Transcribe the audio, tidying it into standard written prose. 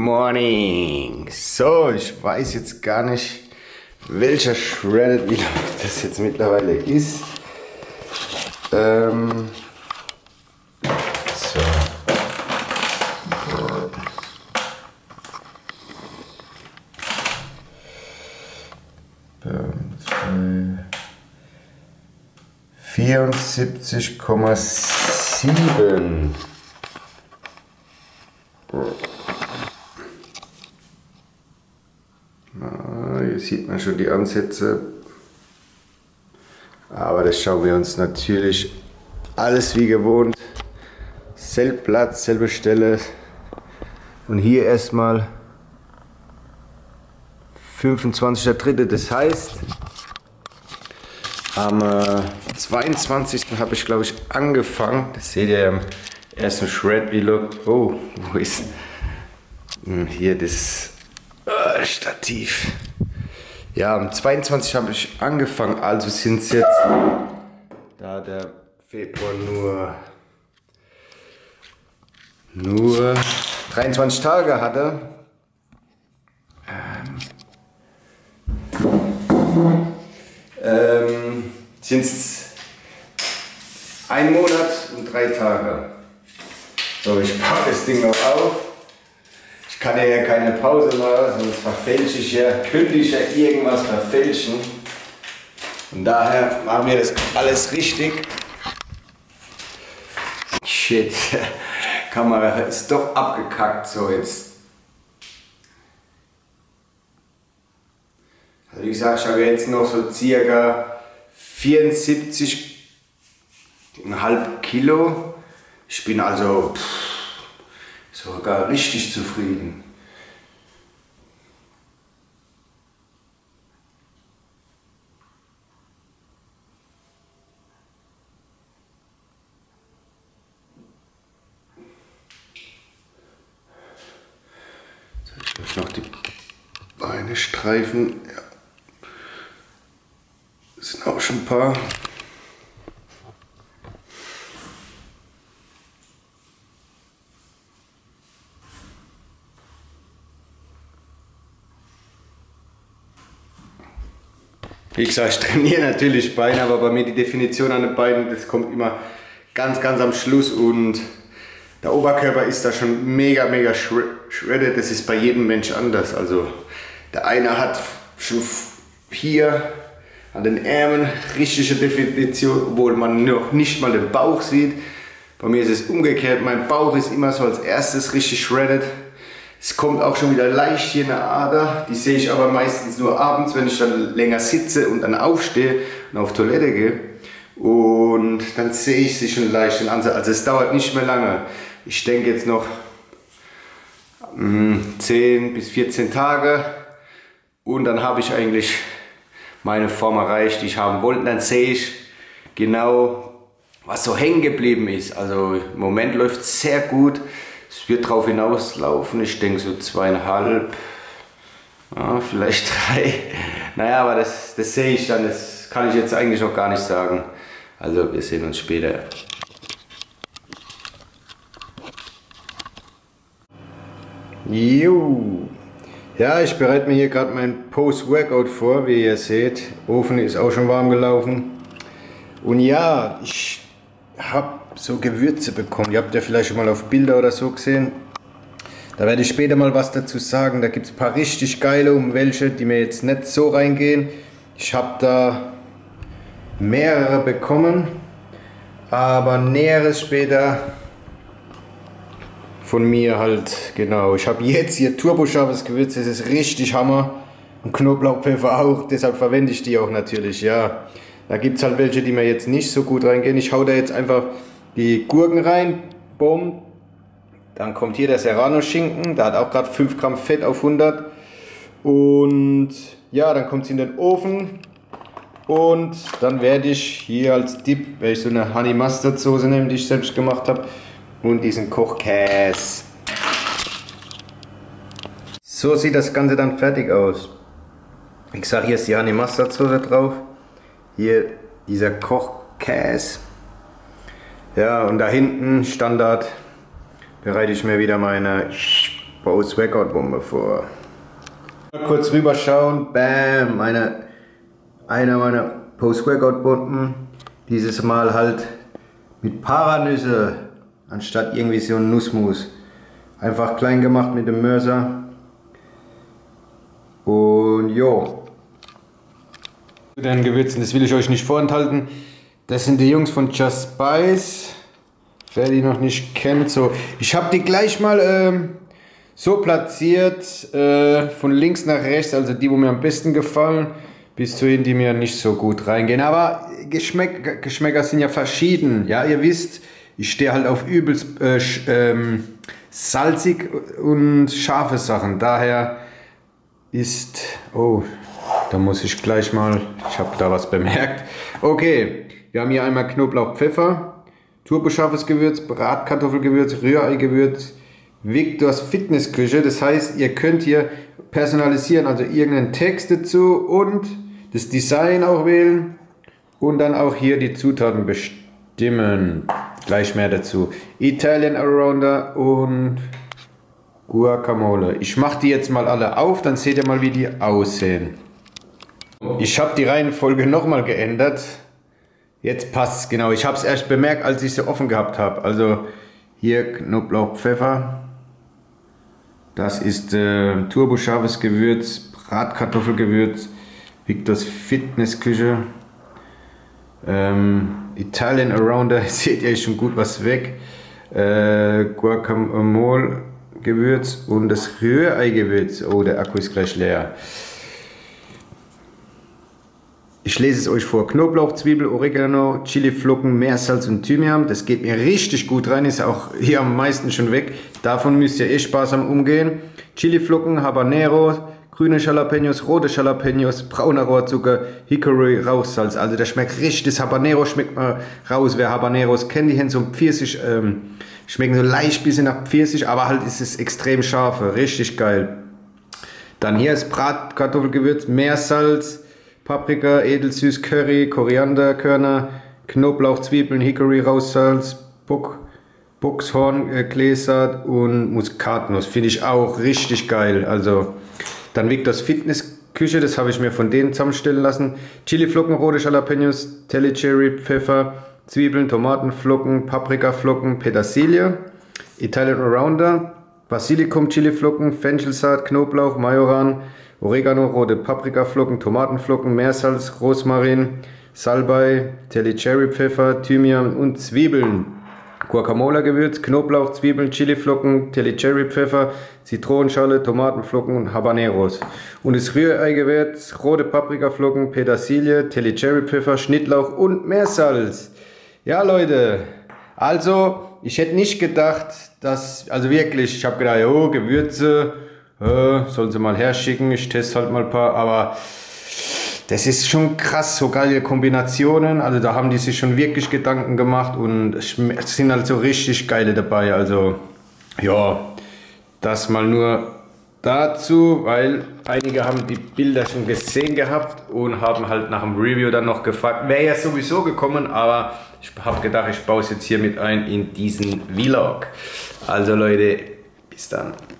morning. So, ich weiß jetzt gar nicht, welcher Shredded Vlog das jetzt mittlerweile ist. So. 74,7. Hier sieht man schon die Ansätze, aber das schauen wir uns natürlich alles wie gewohnt, selber Platz, selbe Stelle, und hier erstmal 25.03. Das heißt, am 22. habe ich, glaube ich, angefangen. Das seht ihr im ersten Shred-Vlog. Oh, wo ist hier das Stativ? Ja, am 22. habe ich angefangen, also sind es jetzt, da der Februar nur 23 Tage hatte, sind es 1 Monat und 3 Tage. So, ich baue das Ding noch auf. Ich kann ja keine Pause machen, sonst verfälsche ich ja, könnte ich ja irgendwas verfälschen. Und daher machen wir das alles richtig. Shit, Kamera ist doch abgekackt. So, jetzt. Also wie gesagt, ich habe jetzt noch so circa 74,5 Kilo. Ich bin also sogar richtig zufrieden. Soll ich euch noch die Beine streifen? Ja. Das sind auch schon ein paar. Wie gesagt, ich trainiere natürlich Beine, aber bei mir die Definition an den Beinen, das kommt immer ganz am Schluss, und der Oberkörper ist da schon mega shredded. Das ist bei jedem Mensch anders. Also der eine hat schon hier an den Ärmeln richtige Definition, obwohl man noch nicht mal den Bauch sieht. Bei mir ist es umgekehrt, mein Bauch ist immer so als erstes richtig shredded. Es kommt auch schon wieder leicht hier eine Ader, die sehe ich aber meistens nur abends, wenn ich dann länger sitze und dann aufstehe und auf Toilette gehe. Und dann sehe ich sie schon leicht in Ansatz. Also es dauert nicht mehr lange. Ich denke jetzt noch 10 bis 14 Tage, und dann habe ich eigentlich meine Form erreicht, die ich haben wollte. Dann sehe ich genau, was so hängen geblieben ist. Also im Moment läuft es sehr gut. Es wird darauf hinauslaufen, ich denke so 2,5, ja, vielleicht 3. Naja, aber das sehe ich dann, das kann ich jetzt eigentlich noch gar nicht sagen. Also wir sehen uns später. Jo. Ja, ich bereite mir hier gerade mein Post-Workout vor, wie ihr seht. Ofen ist auch schon warm gelaufen. Und ja, ich habe so Gewürze bekommen. Ihr habt ja vielleicht schon mal auf Bilder oder so gesehen. Da werde ich später mal was dazu sagen. Da gibt es ein paar richtig geile, um welche, die mir jetzt nicht so reingehen. Ich habe da mehrere bekommen, aber Näheres später von mir halt. Genau, ich habe jetzt hier turboscharfes Gewürz, das ist richtig Hammer. Und Knoblauchpfeffer auch, deshalb verwende ich die auch natürlich, ja. Da gibt es halt welche, die mir jetzt nicht so gut reingehen. Ich hau da jetzt einfach die Gurken rein, bumm. Dann kommt hier der Serrano-Schinken, der hat auch gerade 5 Gramm Fett auf 100. Und ja, dann kommt es in den Ofen. Und dann werde ich hier als Dip, werde ich so eine Honey Mustard Soße nehmen, die ich selbst gemacht habe. Und diesen Kochkäse. So sieht das Ganze dann fertig aus. Ich sage, hier ist die Honey Mustard Soße drauf. Hier dieser Kochkäse. Ja, und da hinten Standard bereite ich mir wieder meine Post-Workout-Bombe vor. Mal kurz rüberschauen, bam, einer meiner Post-Workout-Bomben. Dieses Mal halt mit Paranüsse, anstatt irgendwie so ein Nussmus. Einfach klein gemacht mit dem Mörser. Und jo. Zu den Gewürzen, das will ich euch nicht vorenthalten. Das sind die Jungs von Just Spice. Wer die noch nicht kennt, so. Ich habe die gleich mal so platziert, von links nach rechts, also die, wo mir am besten gefallen, bis zu denen, die mir nicht so gut reingehen. Aber Geschmäcker sind ja verschieden. Ja, ihr wisst, ich stehe halt auf übelst salzig und scharfe Sachen. Daher ist... Oh, da muss ich gleich mal... Ich habe da was bemerkt. Okay, wir haben hier einmal Knoblauch, Pfeffer, turboscharfes Gewürz, Bratkartoffelgewürz, Rührei-Gewürz, Victors Fitnessküche. Das heißt, ihr könnt hier personalisieren, also irgendeinen Text dazu und das Design auch wählen und dann auch hier die Zutaten bestimmen. Gleich mehr dazu. Italian Allrounder und Guacamole. Ich mache die jetzt mal alle auf, dann seht ihr mal, wie die aussehen. Ich habe die Reihenfolge nochmal geändert. Jetzt passt es genau. Ich habe es erst bemerkt, als ich sie offen gehabt habe. Also hier Knoblauch, Pfeffer. Das ist turboscharfes Gewürz, Bratkartoffelgewürz, Victors Fitnessküche, Italian Allrounder, seht ihr schon gut was weg, Guacamole Gewürz und das Rührei-Gewürz. Oh, der Akku ist gleich leer. Ich lese es euch vor. Knoblauch, Zwiebel, Oregano, Chiliflocken, Meersalz und Thymian. Das geht mir richtig gut rein, ist auch hier am meisten schon weg. Davon müsst ihr sparsam umgehen. Chiliflocken, Habanero, grüne Jalapenos, rote Jalapenos, brauner Rohrzucker, Hickory, Rauchsalz. Also der schmeckt richtig, das Habanero schmeckt mal raus. Wer Habaneros kennt, die haben so Pfirsich, schmecken so leicht bisschen nach Pfirsich, aber halt ist es extrem scharf, richtig geil. Dann hier ist Bratkartoffelgewürz, Meersalz, Paprika, edelsüß, Curry, Korianderkörner, Knoblauch, Zwiebeln, Hickory, Rauchsalz, Boxhorn, Gläsert und Muskatnuss. Finde ich auch richtig geil. Also dann Victors Fitnessküche, das habe ich mir von denen zusammenstellen lassen. Chiliflocken, rote Jalapenos, Telly Cherry, Pfeffer, Zwiebeln, Tomatenflocken, Paprikaflocken, Petersilie, Italian Allrounder, Basilikum, Chiliflocken, Fenchelsaat, Knoblauch, Majoran, Oregano, rote Paprikaflocken, Tomatenflocken, Meersalz, Rosmarin, Salbei, Telly Cherry Pfeffer, Thymian und Zwiebeln. Guacamole Gewürz, Knoblauch, Zwiebeln, Chiliflocken, Telly Cherry Pfeffer, Zitronenschale, Tomatenflocken und Habaneros. Und das Rührei-Gewürz, rote Paprikaflocken, Petersilie, Telly Cherry Pfeffer, Schnittlauch und Meersalz. Ja Leute, also ich hätte nicht gedacht, dass, also wirklich, ich habe gedacht, oh, Gewürze, sollen sie mal herschicken, ich teste halt mal ein paar, aber das ist schon krass, so geile Kombinationen, also da haben die sich schon wirklich Gedanken gemacht und es sind halt so richtig geile dabei, also ja, das mal nur dazu, weil einige haben die Bilder schon gesehen gehabt und haben halt nach dem Review dann noch gefragt, wäre ja sowieso gekommen, aber ich habe gedacht, ich baue es jetzt hier mit ein in diesen Vlog. Also Leute, bis dann.